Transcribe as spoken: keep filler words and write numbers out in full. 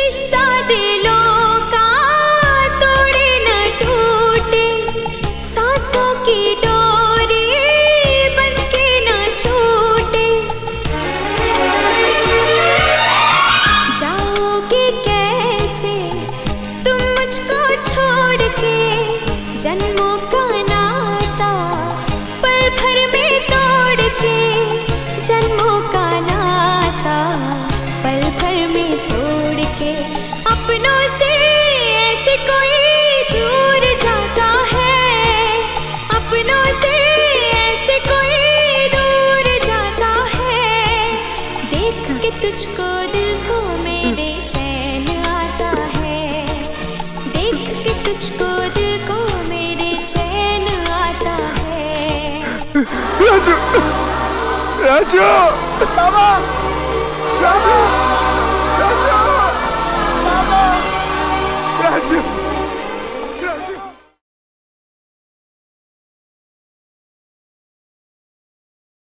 रिश्ता दिलों का तोड़े न टूटे, सांसों की डोरी बनके न छूटे। जाओगे कैसे तुम मुझको छोड़ के, जन्मों का नाता पल भर में तोड़ के, जन्मों का नाता पल भर में तोड़ के। अपनों से ऐसे कोई दूर जाता है, अपनों से ऐसे कोई दूर जाता है। देख के तुझको दिल को मेरे चैन आता है, देख के तुझको दिल को मेरे चैन आता है। राजू, राजू, बाबा।